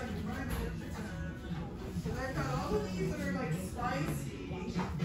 And I've got all of these that are like spicy.